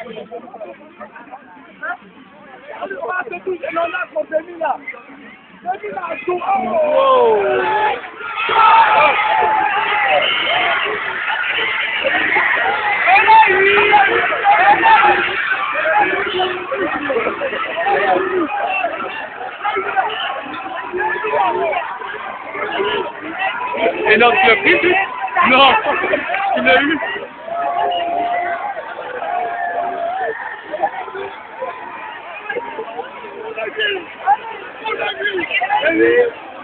Et non, tu l'as pris, tu? Non, tu l'as eu. Allez,